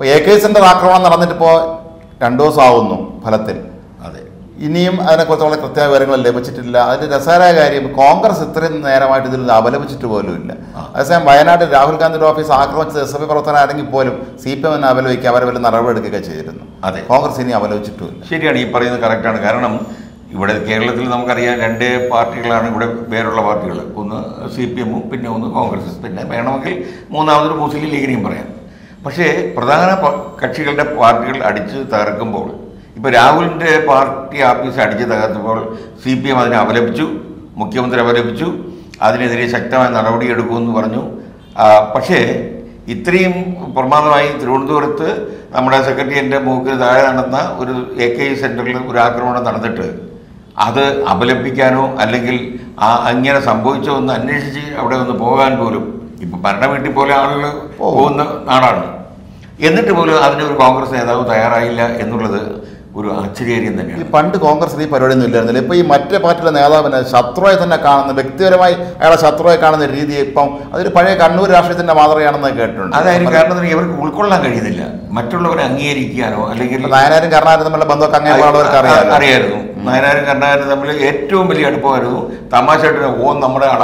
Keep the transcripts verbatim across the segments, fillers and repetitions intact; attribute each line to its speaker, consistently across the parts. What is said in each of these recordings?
Speaker 1: ഇപ്പോൾ A K centre ആക്രമണം നടന്നിട്ടിപ്പോൾ രണ്ടു ദിവസം ആവുന്നു ഫലത്തിൽ.
Speaker 2: അതെ,
Speaker 1: ഇനിയും അതിനെക്കുറിച്ചുള്ള കൃത്യമായ വിവരങ്ങൾ ലഭിച്ചിട്ടില്ല. അതിൻ്റെ രസകരമായ കാര്യം കോൺഗ്രസ് ഇത്രയും നേരമായിട്ട് ഇതിൽ അപലപിച്ചിട്ട് പോലും ഇല്ല. അതേസമയം വയനാട്ടിൽ രാഹുൽ ഗാന്ധിയുടെ ഓഫീസ് ആക്രമിച്ചത് എസ് എഫ് ഐ പ്രവർത്തനമാണെങ്കിൽ പോലും സി പി എമ്മിനെ അപലപിക്കുക, അവരെ വല്ല നടപടിയെടുക്കുകയൊക്കെ ചെയ്തിരുന്നു.
Speaker 2: അതെ,
Speaker 1: കോൺഗ്രസ് ഇനി അപലപിച്ചിട്ടുമില്ല.
Speaker 2: ശരിയാണ്, ഈ പറയുന്നത് കറക്റ്റാണ്. കാരണം ഇവിടെ കേരളത്തിൽ നമുക്കറിയാം രണ്ട് പാർട്ടികളാണ് ഇവിടെ വേറുള്ള പാർട്ടികൾ. ഒന്ന് സി പി എമ്മും പിന്നെ ഒന്ന് കോൺഗ്രസ്, പിന്നെ വേണമെങ്കിൽ മൂന്നാമതൊരു മുസ്ലിം ലീഗിനെയും പറയാം. പക്ഷേ പ്രധാന കക്ഷികളുടെ പാർട്ടികൾ അടിച്ച് തകർക്കുമ്പോൾ, ഇപ്പോൾ രാഹുലിൻ്റെ പാർട്ടി ആഫീസ് അടിച്ച് തകർത്തപ്പോൾ സി പി എം അതിനെ അപലപിച്ചു, മുഖ്യമന്ത്രി അപലപിച്ചു, അതിനെതിരെ ശക്തമായ നടപടിയെടുക്കുമെന്ന് പറഞ്ഞു. പക്ഷേ ഇത്രയും പ്രമാദമായി തിരുവനന്തപുരത്ത് നമ്മുടെ സെക്രട്ടേറിയറ്റിൻ്റെ മൂക്കിന് താഴെ നടന്ന ഒരു എ കെ ഇ സെൻറ്ററിൽ ഒരു ആക്രമണം നടന്നിട്ട് അത് അപലപിക്കാനോ അല്ലെങ്കിൽ ആ അങ്ങനെ സംഭവിച്ചോ ഒന്ന് അന്വേഷിച്ച് അവിടെ ഒന്ന് പോകാൻ പോലും, ഇപ്പം ഭരണ വീട്ടിൽ പോലെ ആളുകൾ പോകുന്ന നാടാണ്, എന്നിട്ട് പോലും അതിനൊരു കോൺഗ്രസ് നേതാവ് തയ്യാറായില്ല എന്നുള്ളത് ഒരു ആശ്ചര്യം തന്നെയാണ്.
Speaker 1: പണ്ട് കോൺഗ്രസ് ഈ പരിപാടിയൊന്നും ഇല്ലായിരുന്നില്ല. ഇപ്പോൾ ഈ മറ്റേ പാർട്ടിയിലെ നേതാവിനെ ശത്രുവായി തന്നെ കാണുന്ന, വ്യക്തിപരമായി അയാളെ ശത്രുവായി കാണുന്ന രീതി ഇപ്പം അതൊരു പഴയ കണ്ണൂർ രാഷ്ട്രീയത്തിൻ്റെ മാതൃകയാണെന്ന് കേട്ടിട്ടുണ്ട്.
Speaker 2: അതായത് കാരണം ഇവർക്ക് ഉൾക്കൊള്ളാൻ കഴിയുന്നില്ല, മറ്റുള്ളവരെ അംഗീകരിക്കാനോ അല്ലെങ്കിൽ
Speaker 1: നായനാരും കർണാരും തമ്മിലുള്ള ബന്ധമൊക്കെ അങ്ങനെയുള്ളവർക്ക് അറിയാം
Speaker 2: അറിയായിരുന്നു നായനാരും കർണാരും തമ്മിൽ ഏറ്റവും വലിയ അടുപ്പമായിരുന്നു. തമാശയായിട്ട് ഓൻ നമ്മുടെ ആളാ.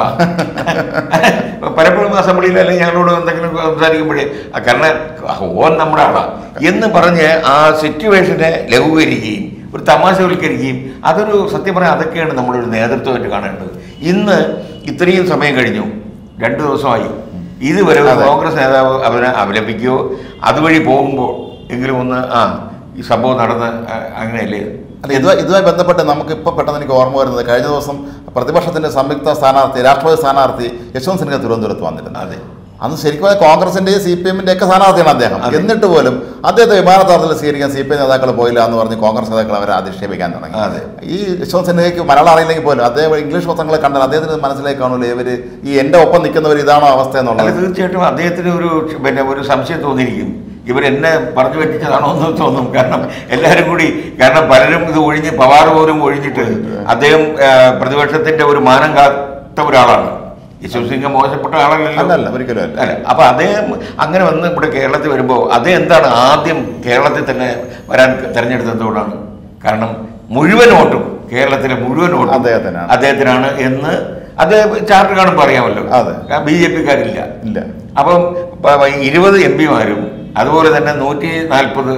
Speaker 2: പലപ്പോഴും അസംബ്ലിയിൽ അല്ലെങ്കിൽ ഞങ്ങളോട് എന്തെങ്കിലും സംസാരിക്കുമ്പോഴേ കർണൻ ഓൻ നമ്മുടെ ആളാ എന്ന് പറഞ്ഞ് ആ സിറ്റുവേഷനെ ലഘൂകരിക്കുകയും ഒരു തമാശവൽക്കരിക്കുകയും, അതൊരു സത്യം പറയാൻ അതൊക്കെയാണ് നമ്മളൊരു നേതൃത്വമായിട്ട് കാണേണ്ടത്. ഇന്ന് ഇത്രയും സമയം കഴിഞ്ഞു, രണ്ട് ദിവസമായി, ഇതുവരെ കോൺഗ്രസ് നേതാവ് അവനെ അപലപിക്കുകയോ അതുവഴി പോകുമ്പോൾ എങ്കിലും ഒന്ന് ആ ഈ സംഭവം നടന്ന് അങ്ങനെയല്ലേ.
Speaker 1: അല്ല, ഇതുമായി ഇതുമായി ബന്ധപ്പെട്ട് നമുക്കിപ്പോൾ പെട്ടെന്ന് എനിക്ക് ഓർമ്മ വരുന്നത്, കഴിഞ്ഞ ദിവസം പ്രതിപക്ഷത്തിൻ്റെ സംയുക്ത സ്ഥാനാർത്ഥി രാഷ്ട്രപതി സ്ഥാനാർത്ഥി യശ്വന്ത് സിൻഹ തിരുവനന്തപുരത്ത് വന്നിരുന്നു.
Speaker 2: അതെ,
Speaker 1: അന്ന് ശരിക്കും കോൺഗ്രസിൻ്റെയും സി പി എമ്മിൻ്റെ ഒക്കെ സ്ഥാനാർത്ഥിയാണ് അദ്ദേഹം. എന്നിട്ട് പോലും അദ്ദേഹത്തെ വിമാനത്താവളത്തിൽ സ്വീകരിക്കാൻ സി പി എം നേതാക്കൾ പോയില്ല എന്ന് പറഞ്ഞ് കോൺഗ്രസ് നേതാക്കൾ അവരെ അധിക്ഷേപിക്കാൻ തുടങ്ങി.
Speaker 2: അതെ,
Speaker 1: ഈ യശ്വന്ത് സിൻഹയ്ക്ക് മലയാളം അറിയില്ലെങ്കിൽ പോലും അദ്ദേഹം ഇംഗ്ലീഷ് പത്രങ്ങളെ കണ്ടാൽ അദ്ദേഹത്തിന് മനസ്സിലേക്ക് കാണുമല്ലോ ഇവർ ഈ എൻ്റെ ഒപ്പം നിൽക്കുന്നവർ ഇതാണോ അവസ്ഥ എന്നുള്ളത്.
Speaker 2: തീർച്ചയായിട്ടും അദ്ദേഹത്തിന് ഒരു പിന്നെ ഒരു സംശയം തോന്നിയിരിക്കും, ഇവരെന്നെ പറഞ്ഞു പറ്റിച്ചതാണോ എന്ന് തോന്നും. കാരണം എല്ലാവരും കൂടി, കാരണം പലരും ഇത് ഒഴിഞ്ഞ് പവാർ പോലും ഒഴിഞ്ഞിട്ട് അദ്ദേഹം പ്രതിപക്ഷത്തിന്റെ ഒരു മാനം കാത്ത ഒരാളാണ്. യശ്വന്ത് സിൻഹ മോശപ്പെട്ട ആളല്ലല്ലോ,
Speaker 1: ഒരിക്കലും
Speaker 2: അല്ല. അപ്പൊ അദ്ദേഹം അങ്ങനെ വന്ന് ഇവിടെ കേരളത്തിൽ വരുമ്പോൾ അദ്ദേഹം എന്താണ് ആദ്യം കേരളത്തിൽ തന്നെ വരാൻ തെരഞ്ഞെടുത്തതുകൊണ്ടാണ്. കാരണം മുഴുവൻ വോട്ടും, കേരളത്തിലെ മുഴുവൻ വോട്ടും അദ്ദേഹത്തിനാണ് അദ്ദേഹത്തിനാണ് എന്ന് അദ്ദേഹം ചാർട്ട് കാണുമ്പോൾ അറിയാമല്ലോ. ബി ജെ പിക്കാരില്ല ഇല്ല. അപ്പം ഇരുപത് എം പിമാരും അതുപോലെ തന്നെ നൂറ്റി നാൽപ്പത്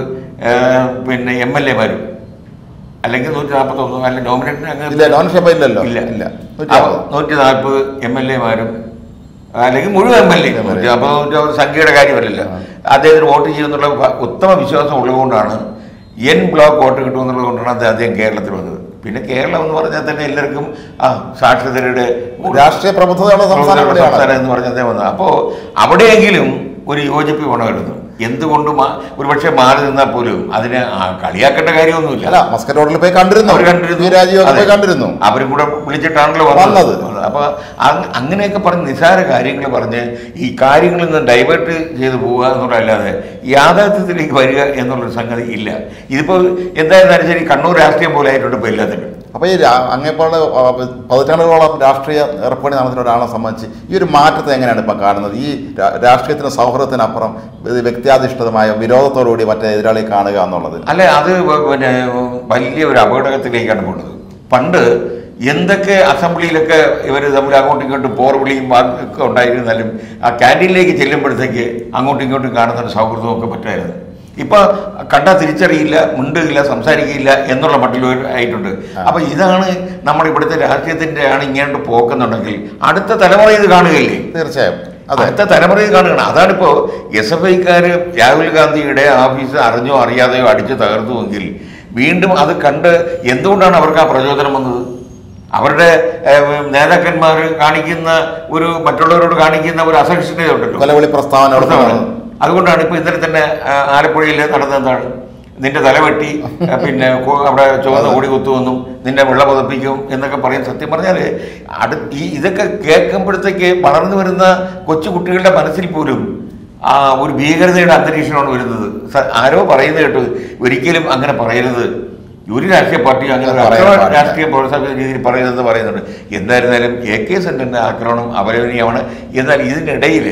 Speaker 2: പിന്നെ എം എൽ എമാരും അല്ലെങ്കിൽ നൂറ്റി നാൽപ്പത്തൊന്ന് അല്ല നോമിനേഷൻ
Speaker 1: ഇല്ലല്ലോ
Speaker 2: ഇല്ല ഇല്ല നൂറ്റി നാൽപ്പത് എം എൽ എമാരും അല്ലെങ്കിൽ മുഴുവൻ എം എൽ എ നൂറ്റി നാൽപ്പത് സംഖ്യയുടെ കാര്യമല്ലല്ലോ. അദ്ദേഹത്തിന് വോട്ട് ചെയ്യുന്നുള്ള ഉത്തമ വിശ്വാസം ഉള്ളതുകൊണ്ടാണ്, എൻ ബ്ലോക്ക് വോട്ട് കിട്ടുമെന്നുള്ളത് കൊണ്ടാണ് അദ്ദേഹം കേരളത്തിൽ വന്നത്. പിന്നെ കേരളം എന്ന് പറഞ്ഞാൽ തന്നെ എല്ലാവർക്കും ആ സാക്ഷരതയുടെ
Speaker 1: രാഷ്ട്രീയ പ്രബുദ്ധതയുള്ള
Speaker 2: സംസ്ഥാനം എന്ന് പറഞ്ഞാൽ അദ്ദേഹം വന്നത്. അപ്പോൾ അവിടെയെങ്കിലും ഒരു യോജിപ്പ് വേണമായിരുന്നു. എന്തുകൊണ്ടും ഒരു പക്ഷേ മാറി നിന്നാൽ പോലും അതിന് കളിയാക്കേണ്ട കാര്യമൊന്നുമില്ല.
Speaker 1: മസ്കറ്റ് റോഡിൽ പോയി കണ്ടിരുന്നു, അവർ കണ്ടിരുന്നു,
Speaker 2: അവരും കൂടെ വിളിച്ചിട്ടാണല്ലോ വന്നത്. അപ്പൊ അങ്ങനെയൊക്കെ പറഞ്ഞ് നിസ്സാര കാര്യങ്ങൾ പറഞ്ഞ് ഈ കാര്യങ്ങളിൽ നിന്ന് ഡൈവേർട്ട് ചെയ്ത് പോവുക എന്നുള്ളതല്ലാതെ യാഥാർത്ഥ്യത്തിലേക്ക് വരിക എന്നുള്ളൊരു സംഗതി ഇല്ല. ഇതിപ്പോ എന്തായിരുന്നാലും ശരി കണ്ണൂർ രാഷ്ട്രീയം പോലെ ആയിട്ടുണ്ട് ഇപ്പൊ എല്ലാത്തിനും.
Speaker 1: അപ്പോൾ ഈ അങ്ങേപ്പോലെ പതിറ്റാണ്ടുകളോളം രാഷ്ട്രീയ ഏർപ്പാട് നടത്തുന്ന ഒരാളെ സംബന്ധിച്ച് ഈ ഒരു മാറ്റത്തെ എങ്ങനെയാണ് ഇപ്പം കാണുന്നത്? ഈ രാഷ്ട്രീയത്തിന് സൗഹൃദത്തിനപ്പുറം വ്യക്തിയാധിഷ്ഠിതമായ വിരോധത്തോടുകൂടി മറ്റേ എതിരാളി കാണുക എന്നുള്ളത്
Speaker 2: അല്ലെ, അത് പിന്നെ വലിയ ഒരു അപകടത്തിലേക്കാണ് പോകുന്നത്. പണ്ട് എന്തൊക്കെ അസംബ്ലിയിലൊക്കെ ഇവർ തമ്മിൽ അങ്ങോട്ടും ഇങ്ങോട്ടും പോർവിളിയും ഒക്കെ ഉണ്ടായിരുന്നാലും ആ ക്യാൻറ്റീനിലേക്ക് ചെല്ലുമ്പോഴത്തേക്ക് അങ്ങോട്ടും ഇങ്ങോട്ടും കാണുന്ന ഒരു സൗഹൃദമൊക്കെ പറ്റായിരുന്നു. ഇപ്പൊ കണ്ടാൽ തിരിച്ചറിയില്ല, മിണ്ടുകയില്ല, സംസാരിക്കില്ല എന്നുള്ള മട്ടിൽ ആയിട്ടുണ്ട്. അപ്പൊ ഇതാണ് നമ്മുടെ ഇവിടുത്തെ രാഷ്ട്രീയത്തിന്റെ ആണ് ഇങ്ങോട്ട് പോക്കുന്നുണ്ടെങ്കിൽ അടുത്ത തലമുറ ഇത് കാണുകയില്ലേ?
Speaker 1: തീർച്ചയായും
Speaker 2: അടുത്ത തലമുറ ഇത് കാണുകയാണ്. അതാണിപ്പോ എസ് എഫ് ഐക്കാര് രാഹുൽ ഗാന്ധിയുടെ ഓഫീസ് അറിഞ്ഞോ അറിയാതെയോ അടിച്ചു തകർത്തുവെങ്കിൽ വീണ്ടും അത് കണ്ട് എന്തുകൊണ്ടാണ് അവർക്ക് ആ പ്രചോദനം വന്നത്? അവരുടെ നേതാക്കന്മാർ കാണിക്കുന്ന ഒരു മറ്റുള്ളവരോട് കാണിക്കുന്ന ഒരു അസഹിഷ്ണുത ഉണ്ടല്ലോ,
Speaker 1: പ്രസ്താവന.
Speaker 2: അതുകൊണ്ടാണ് ഇപ്പോൾ ഇന്നലെ തന്നെ ആലപ്പുഴയിൽ നടന്നെന്താണ്, നിന്റെ തലവെട്ടി പിന്നെ അവിടെ ചുവന്ന കൂടി കുത്തുവെന്നും നിന്റെ വെള്ള പുതപ്പിക്കും എന്നൊക്കെ പറയും. സത്യം പറഞ്ഞാൽ അടു ഈ ഇതൊക്കെ കേൾക്കുമ്പോഴത്തേക്ക് വളർന്നു വരുന്ന കൊച്ചു കുട്ടികളുടെ മനസ്സിൽ പോലും ആ ഒരു ഭീകരതയുടെ അന്തരീക്ഷമാണ് വരുന്നത്. ആരോ പറയുന്നത് കേട്ടു, ഒരിക്കലും അങ്ങനെ പറയരുത്, ഒരു രാഷ്ട്രീയ പാർട്ടിയും അങ്ങനെ രാഷ്ട്രീയ പ്രോത്സാഹന രീതിയിൽ പറയുന്നതെന്ന് പറയുന്നുണ്ട്. എന്തായിരുന്നാലും എ കെ സെന്ററിന്റെ ആക്രമണം അപലപനീയമാണ്. എന്നാൽ ഇതിനിടയിൽ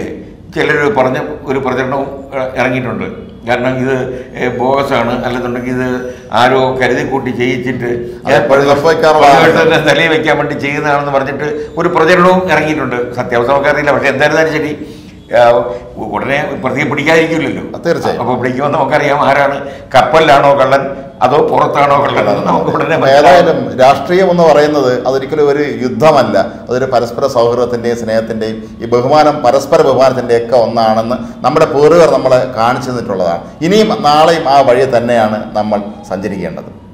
Speaker 2: ചിലർ പറഞ്ഞ ഒരു പ്രചരണവും ഇറങ്ങിയിട്ടുണ്ട്. കാരണം ഇത് ബോഗസാണ്, അല്ലെന്നുണ്ടെങ്കിൽ ഇത് ആരോ കരുതി കൂട്ടി ചെയ്യിച്ചിട്ട് തലയിൽ വെക്കാൻ വേണ്ടി ചെയ്യുന്നതാണെന്ന് പറഞ്ഞിട്ട് ഒരു പ്രചരണവും ഇറങ്ങിയിട്ടുണ്ട്. സത്യാവസ്ഥ നമുക്കറിയില്ല. പക്ഷെ എന്തായിരുന്നാലും ശരി, ഉടനെ പ്രതിയെ പിടിക്കാതിരിക്കില്ലല്ലോ.
Speaker 1: തീർച്ചയായും.
Speaker 2: അപ്പോൾ പിടിക്കുമ്പോൾ നമുക്കറിയാം ആരാണ്, കപ്പലിലാണോ കള്ളൻ അതോ പുറത്താണോ കള്ളൻ എന്ന് നമുക്ക് ഉടനെ.
Speaker 1: ഏതായാലും രാഷ്ട്രീയം എന്ന് പറയുന്നത് അതൊരിക്കലും ഒരു യുദ്ധമല്ല, അതൊരു പരസ്പര സൗഹൃദത്തിൻ്റെയും സ്നേഹത്തിൻ്റെയും ഈ ബഹുമാനം, പരസ്പര ബഹുമാനത്തിൻ്റെയും ഒക്കെ ഒന്നാണെന്ന് നമ്മുടെ പൂർവികർ നമ്മളെ കാണിച്ചു തന്നിട്ടുള്ളതാണ്. ഇനിയും നാളെയും ആ വഴി തന്നെയാണ് നമ്മൾ സഞ്ചരിക്കേണ്ടത്.